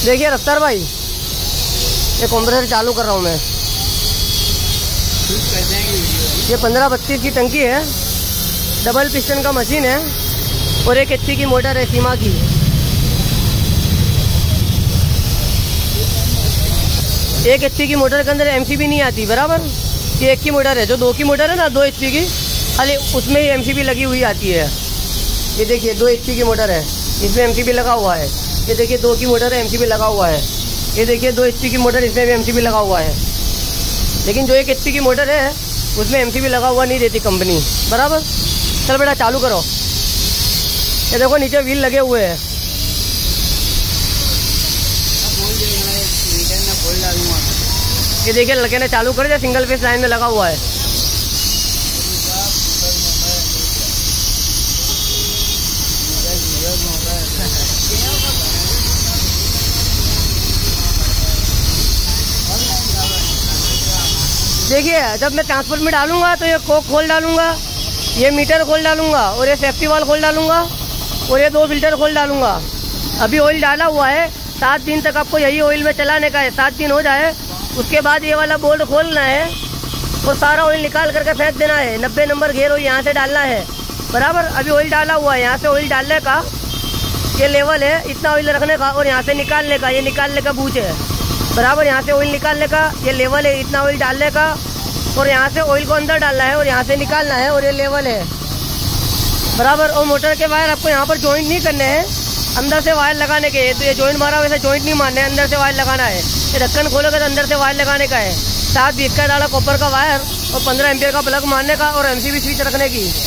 देखिए रफ्तार भाई, ये कंप्रेसर चालू कर रहा हूँ मैं। ये 1532 की टंकी है, डबल पिस्टन का मशीन है और 1 HP की मोटर है सीमा की। एक HP की मोटर के अंदर MCB नहीं आती बराबर। ये 1 की मोटर है, जो 2 की मोटर है ना 2 HP की, खाली उसमें ही MCB लगी हुई आती है। ये देखिए 2 HP की मोटर है, इसमें MCB लगा हुआ है। ये देखिए 2 की मोटर है, MCB लगा हुआ है। ये देखिए 2 HP की मोटर, इसमें भी MCB लगा हुआ है। लेकिन जो 1 HP की मोटर है उसमें MCB लगा हुआ नहीं देती कंपनी बराबर। चल बेटा चालू करो। ये देखो नीचे व्हील लगे हुए हैं। ये देखिए लड़के ने चालू कर दिया, सिंगल फेस लाइन में लगा हुआ है। देखिए जब मैं ट्रांसपोर्ट में डालूंगा तो ये कोक खोल डालूंगा, ये मीटर खोल डालूंगा और ये सेफ्टी वाल खोल डालूंगा और ये 2 फिल्टर खोल डालूंगा। अभी ऑयल डाला हुआ है, 7 दिन तक आपको यही ऑयल में चलाने का है। 7 दिन हो जाए उसके बाद ये वाला बोल्ट खोलना है और सारा ऑयल निकाल करके फेंक देना है। 90 नंबर घेर ऑयल यहाँ से डालना है बराबर। अभी ऑयल डाला हुआ है, यहाँ से ऑयल डालने का ये लेवल है, इतना ऑयल रखने का और यहाँ से निकालने का, ये निकालने का बूझ है बराबर। यहाँ से ऑयल निकालने का ये लेवल है, इतना ऑयल डालने का और यहाँ से ऑयल को अंदर डालना है और यहाँ से निकालना है और ये लेवल है बराबर। और मोटर के वायर आपको यहाँ पर ज्वाइंट नहीं करने हैं, अंदर से वायर लगाने के। तो ये ज्वाइंट मारा वैसे ज्वाइंट नहीं मारने, अंदर से वायर लगाना है। ये ढक्कन खोलोगे तो अंदर से वायर लगाने का है। 7 20 का डाला कॉपर का वायर और 15 एम्पियर का प्लग मारने का और MCB स्विच रखने की।